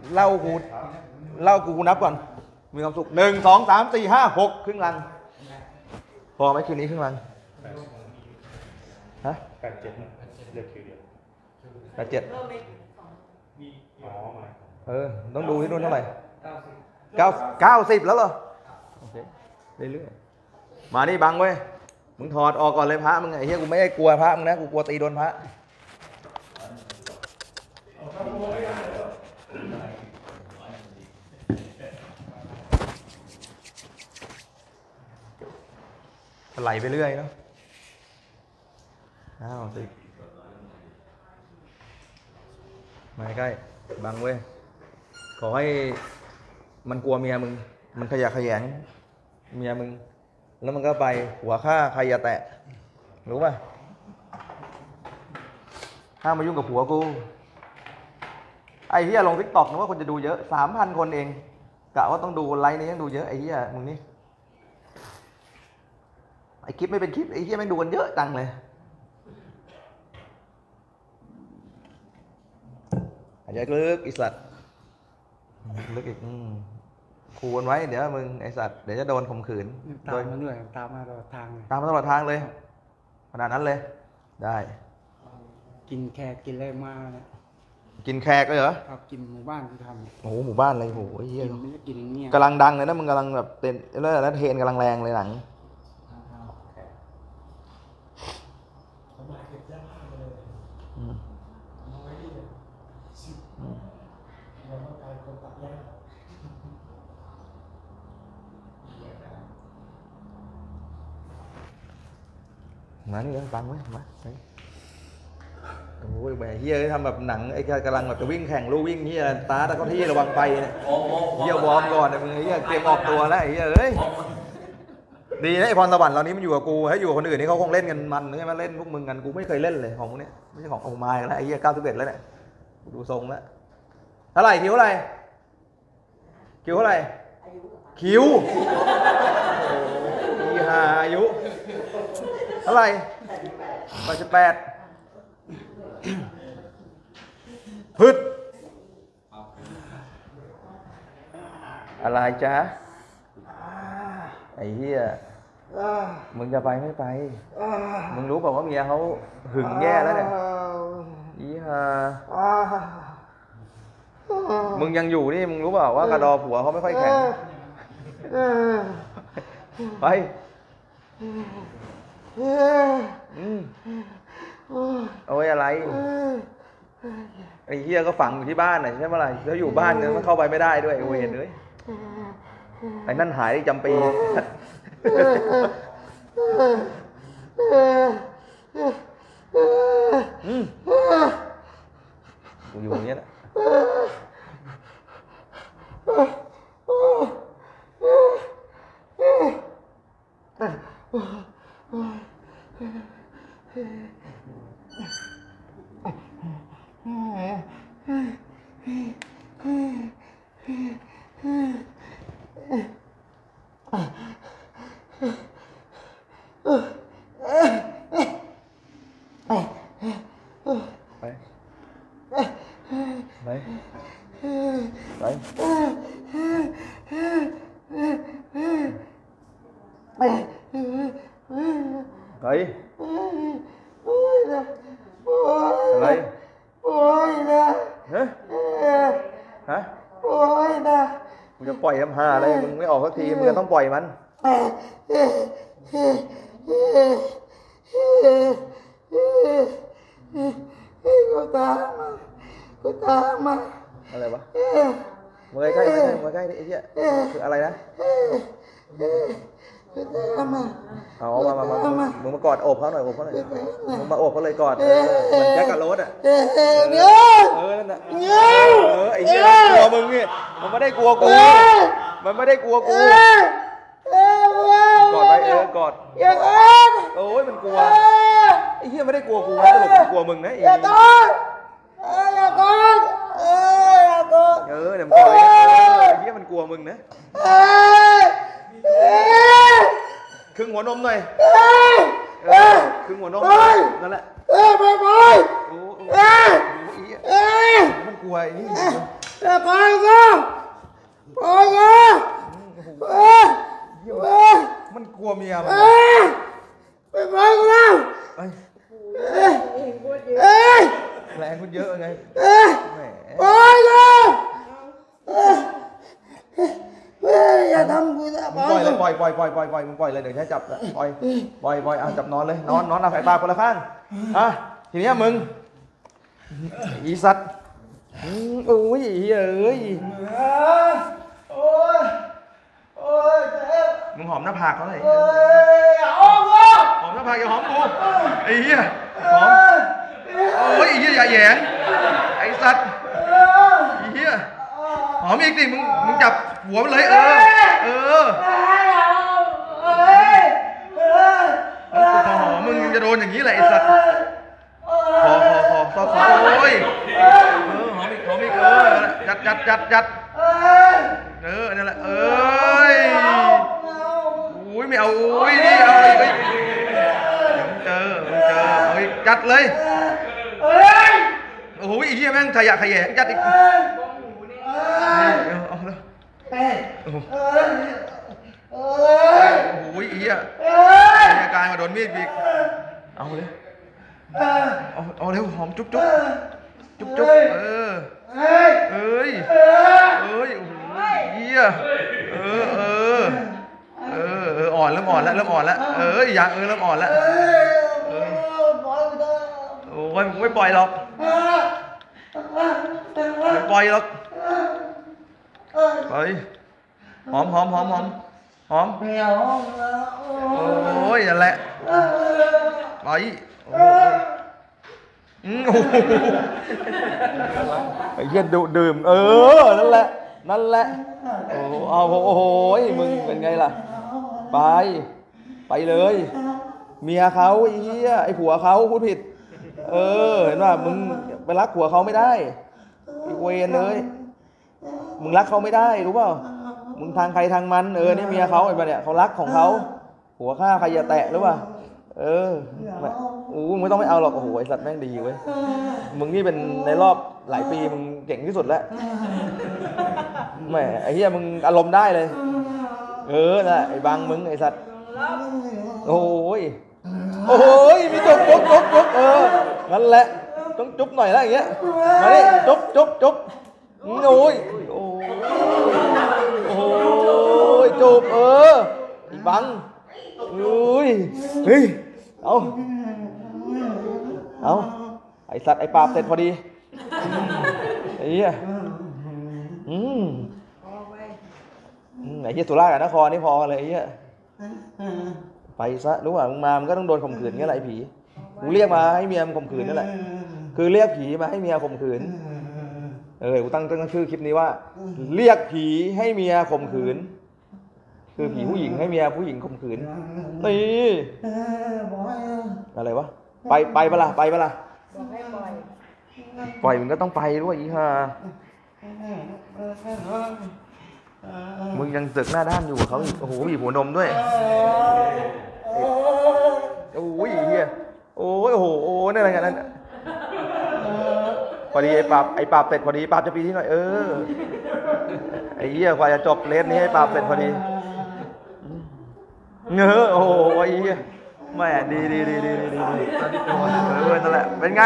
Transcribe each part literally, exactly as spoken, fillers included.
เล่ากูเล่ากูนับก่อนมีความสุขหนึ่งสองสามสี่ห้าหกครึ่งลังพอไหมคืนนี้ครึ่งลังฮะแปดเจ็ดเลือกคิวเดียวแปดเจ็ดอ๋อมาเออต้องดูที่นู่นเท่าไหร่เก้าเก้าสิบแล้วเหรอโอเคเรื่อยๆมานี่บังเว้ยมึงถอดออกก่อนเลยพระมึงไอ้เหี้ยกูไม่ได้กลัวพระมึงนะกูกลัวตีโดนพระไหลไปเรื่อยเนาะอ้าวสิมาใกล้บังเว้ยขอให้มันกลัวเมียมึงมันขยะแขยงเมียมึงแล้วมันก็ไปหัวฆ่าใครอย่าแตะรู้ป่ะห้ามมายุ่งกับผัวกูไอ้เหี้ยลงทิกตอกนะว่าคนจะดูเยอะสามพันคนเองกะว่าต้องดูไลน์นี้ยังดูเยอะไอ้เหี้ยมึงนี่ไอ้คลิปไม่เป็นคลิปไอ้เหี้ยไม่ดูกันเยอะจังเลยหายใจลึกไอ้สัตว์ลึกอีกขู่กันไว้เดี๋ยวมึงไอ้สัตว์เดี๋ยวจะโดนข่มขืนตามมาด้วยตามมาตลอดทางเลยตามมาตลอดทางเลยขนาดนั้นเลยได้กินแขกกินอะไรมาเนี่ยกินแขกเลยเหรอครับกินหมู่บ้านที่ทำโอ้โหหมู่บ้านอะไรโอ้โหเฮียกินอย่างเงี้ยกำลังดังเลยนะมึงกำลังแบบเต้นแล้วเทรนกำลังแรงเลยหลังมานี่เลยฟังไว้มาโอ้ยแหมเฮียทำแบบหนังไอ้กำลังแบบจะวิ่งแข่งลู่วิ่งเฮียตาแต่ก็ที่ระวังไปเนี่ยเฮียวอร์มก่อนเนี่ยมึงเฮียเตรียมออกตัวแล้วไอ้เฮียเอ้ยดีนะไอ้พรสวรรค์เหล่านี้มันอยู่กับกูถ้าอยู่กับคนอื่นนี่เขาคงเล่นกันมันใช่ไหมเล่นพวกมึงกันกูไม่เคยเล่นเลยของพวกนี้ไม่ใช่ของโอมายแล้วไอ้เฮียเก้าสิบเอ็ดแล้วเนี่ยดูทรงแล้วเท่าไหร่คิวเท่าไหร่คิวเท่าไหร่คิวอีหาอายุเท่าไหร่แปดสิบแปดฮึดอะไรจ๊ะไอ้เหี้ยมึงจะไปไม่ไปมึงรู้เปล่าว่าเมียเขาหึงแย่แล้วเนี่ยอีห่ามึงยังอยู่นี่มึงรู้เปล่าว่ากระดอผัวเขาไม่ค่อยแข็งไปเอาไว้อะไรไอ้เหี้ยก็ฝังอยู่ที่บ้านน่ะใช่ไหมล่ะแล้วอยู่บ้านเนี่ยมันเข้าไปไม่ได้ด้วยเวรเลยไอ้นั่นหายจำปีกูอยู่อย่างนี้แหละไปไปไปอะไรโอ้ยนะฮะฮะโอ้ยนะมึงจะปล่อยน้ำหาอะไรมึงไม่ออกสักทีมึงก็ต้องปล่อยมันกูตามมากูตามมาอะไรวะมึงใกล้ใกล้มึงใกล้ไอ้เหี้ยคืออะไรนะเอามามามามึงมากอดโอบเขาหน่อยโอบเขาหน่อยมึงมาโอบเขาเลยกอดเหมือนแจ็คกับโรสอ่ะเออนั่นน่ะเออไอ้เหี้ยกลัวมึงเนี่ยมันไม่ได้กลัวกูมันไม่ได้กลัวกูกอดไปเออกอดโอ้ยมันกลัวไอ้เหี้ยไม่ได้กลัวกูนะตลกกลัวมึงนะไอ้อย่ากอดอย่ากอดเอออย่ากอดเออเดี๋ยวมันกอดไอ้เหี้ยมันกลัวมึงนะครึ่งหัวนมหน่อยครึ่งหัวนมนั่นแหละเออไปไปโอ้โหมันกลัวไอ้นี่แต่ไปก็ไปก็เอ้ยเอ้ยมันกลัวเมียมันเอ้ยไปไปก็แล้วเอ้ยเอ้ยเอ้ยแรงคุณเยอะไงเอ้ยแหมไปก็เอ้ยเอ้ยอย่าทำกูนะไปปล่อยเลยปล่อยปล่อยปล่อยปล่อยปล่อยมึงปล่อยเลยเดี๋ยวให้จับนะปล่อยปล่อยปล่อยเอาจับนอนเลยนอนนอนเอาสายตาคนละข้างอ่ะทีเนี้ยมึงอีสัตว์อืมโอ้ยเอ้ยโอ้ยโอ้ยเจ็บมึงหอมหน้าผากเขาเลยเอ้ยเอากูหอมหน้าผากอย่าหอมกูไอ้เหี้ยหอมโอ้ยไอ้เหี้ยอย่าแหยงไอ้สัตว์ไอ้เหี้ยหอมอีกดิมึงมึงจับหัวมันเลยเออเออแล้วกูพอหอมมึงจะโดนอย่างนี้แหละไอ้สัตว์พอพอพอพอพอโอ้ยเออหอมอีกหอมอีกเออจัดจัดจัดจัดเออนั่นแหละเอ้ยอุ้ยไม่เอาอุ้ยนี่เอาอีกเฮ้ยเจอเจอเอาอีกจัดเลยโอ้ยไอ้เหี้ยแม่งขยะขยะจัดอีกเอาแล้วโอ้โหโอ้ยไอ้เหี้ยมีอาการมาโดนมีดอีกเอาเลยเอาเอาเร็วหอมจุ๊บจุ๊บจุ๊บจุ๊บเออเอ้ยเอ้ยโอ้ยเหี้ยเออเออเออเอออ่อนเริ่มอ่อนแล้วเริ่มอ่อนแล้วเอออย่างเออเริ่มอ่อนแล้วเออโอ้ยมึงไม่ปล่อยหรอกไม่ปล่อยหรอกไปหอมหอมหอมหอมหอมโอ้ยนั่นแหละไปโอ้อืมโอ้โหไอ้เหี้ยดูดื่มเออนั่นแหละนั่นแหละโอ้เอาโอ้โหมึงเป็นไงล่ะไปไปเลยเมียเขาไอ้เหี้ยไอ้ผัวเขาพูดผิดเออเห็นป่ะมึงไปรักผัวเขาไม่ได้ไอ้เวรเลยมึงรักเขาไม่ได้รู้เปล่ามึงทางใครทางมันเออนี่เมียเขาไอ้บ้าเนี่ยเขารักของเขาหัวข้าใครอย่าแตะรู้ป่ะเอออู้มึงไม่ต้องไม่เอาหรอกโอ้โหไอ้สัตว์แม่งดีเว้ยมึงนี่เป็นในรอบหลายปีมึงเก่งที่สุดแล้วแหมไอ้เหี้ยมึงอารมณ์ได้เลยเออน่ะไอ้บังมึงไอ้สัตว์โอ้ยโอ้ยมีจุ๊บจุ๊บจุ๊บจุ๊บเออนั่นแหละต้องจุ๊บหน่อยแล้วอย่างเงี้ยมาดิจุ๊บจุ๊บจุ๊บโอ้ยโอ้ยโอ้ยจุ๊บเออไอ้บังอุ้ยเฮ้ยเอาเอาไอ้สัตว์ไอ้ปราบเสร็จพอดีไอ้เหี้ยอืมไอ้เหี้ยสุราษฎร์กับนครนี่พอกันเลยไอ้เหี้ยไปซะรู้ป่ะมึงมามึงก็ต้องโดนข่มขืนงี้แหละไอ้ผีกูเรียกมาให้เมียมึงข่มขืนนั่นแหละคือเรียกผีมาให้เมียข่มขืนเออกูตั้งตั้งชื่อคลิปนี้ว่าเรียกผีให้เมียข่มขืนคือผีผู้หญิงให้เมียผู้หญิงข่มขืนนี่อะไรวะไปไปปะล่ะไปปะล่ะบอกให้ปล่อยปล่อยมึงก็ต้องไปด้วยอีห่ามึงยังเสือกหน้าด้านอยู่กับเขาอีกโอ้โหบีบหัวนมด้วยโอ้ยเฮียโอ้ยโอ้โหโอ้นี่อะไรกันนั่นพอดีไอ้ปราบไอ้ปราบเสร็จพอดีปราบจะปีที่หน่อยเออไอ้เหี้ยกว่าจะจบเลสนี้ให้ปราบเสร็จพอดีเงอโอ้โหไอ้เหี้ยแม่ดีดีดีดีดีดีเออนั่นแหละเป็นไง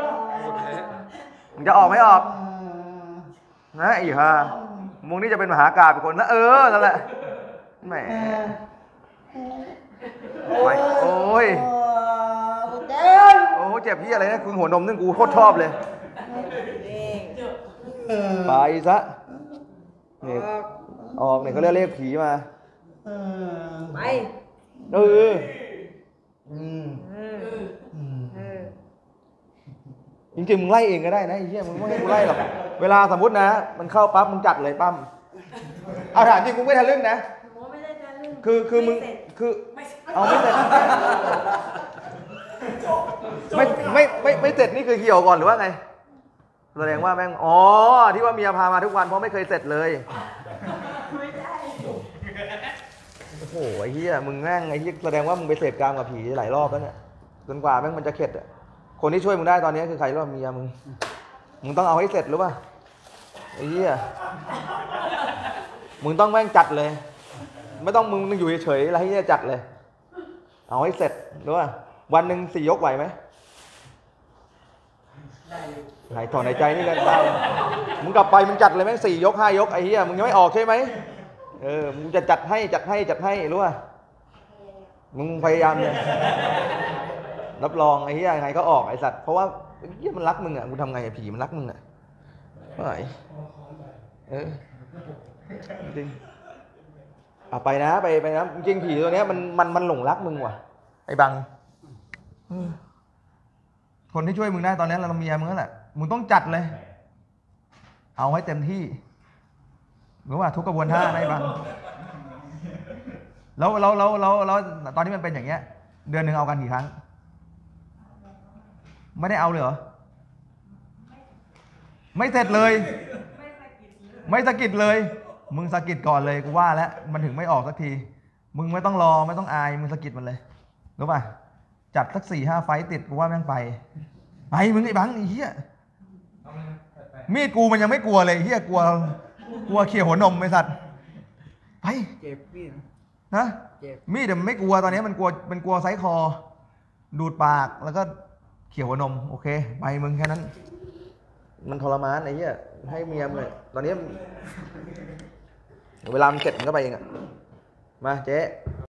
มึงจะออกไม่ออกนะไอ้ห่ามึงนี่จะเป็นมหากาพย์เป็นคนนะเออนั่นแหละแหมไม่โอ้ยโอ้เจ็บพี่อะไรนะคุณหัวนมนึงกูโคตรชอบเลยไปซะนี่ออกเนี่ยเขาเรียกเรียกผีมาไปเออจริงๆมึงไล่เองก็ได้นะไอ้เหี้ยมึงไม่ให้กูไล่หรอกเวลาสมมตินะมันเข้าปั๊บมึงจัดเลยปั๊มเอาถามจริงกูไม่ทะลึ่งนะคือคือมึงคือเอาไม่เสร็จไม่ไม่ไม่ไม่เสร็จนี่คือเหี่ยวก่อนหรือว่าไงแสดงว่าแม่งอ๋อที่ว่าเมียพามาทุกวันเพราะไม่เคยเสร็จเลยโอ้โหไอ้เหี้ยมึงแม่งไอ้เหี้ยแสดงว่ามึงไปเสพกามกับผีหลายรอบแล้วเนี่ยจนกว่าแม่งมันจะเข็ดอ่ะคนที่ช่วยมึงได้ตอนนี้คือใครรู้ป่ะเมียมึงมึงต้องเอาให้เสร็จรู้ป่ะไอ้เหี้ยมึงต้องแม่งจัดเลย ไม่ต้องมึงอยู่เฉยๆอะไรเหี้ยจัดเลย เอาให้เสร็จรู้ป่ะวันหนึ่งสี่ยกไหวไหมหายถอนหายใจนี่กันได้มึงกลับไปมึงจัดเลยแม่งสี่ยกห้ายกไอ้เหี้ยมึงยังไม่ออกใช่ไหมเออมึงจะจัดให้จัดให้จัดให้รู้ป่ะมึงพยายามเลยรับรองไอ้เหี้ยยังไงก็ออกไอ้สัตว์เพราะว่าไอ้เหี้ยมันรักมึงอ่ะกูทำไงผีมันรักมึงอ่ะไม่ไหวเออจริงอ่ะไปนะไปไปนะจริงผีตัวเนี้ยมันมันมันหลงรักมึงว่ะไอ้บังคนที่ช่วยมึงได้ตอนนี้เราเมียมึงนั่นแหละมึงต้องจัดเลยเอาให้เต็มที่รู้ป่ะทุกกระบวนท่าได้บังแล้วแล้วแล้วแล้วแล้วตอนนี้มันเป็นอย่างเงี้ยเดือนหนึ่งเอากันกี่ครั้งไม่ได้เอาเลยเหรอไม่เสร็จเลยไม่สะกิดเลยมึงสะกิดก่อนเลยกูว่าแล้วมันถึงไม่ออกสักทีมึงไม่ต้องรอไม่ต้องอายมึงสะกิดมันเลยรู้ป่ะจัดสักสี่ห้าไฟติดกูว่าแม่งไปไปมึงไอ้บังไอ้เหี้ยมีดกูมันยังไม่กลัวเลยเหี้ยกลัวกลัวเขี่ยหัวนมไอ้สัตว์ไปเจ็บพี่นะมีดมันไม่กลัวตอนนี้มันกลัวมันกลัวไซส์คอดูดปากแล้วก็เขี่ยหัวนมโอเคไปมึงแค่นั้นมันทรมานไอ้เหี้ยให้เมียเลยตอนนี้เวลามันเสร็จมันก็ไปเองอะมาเจ๊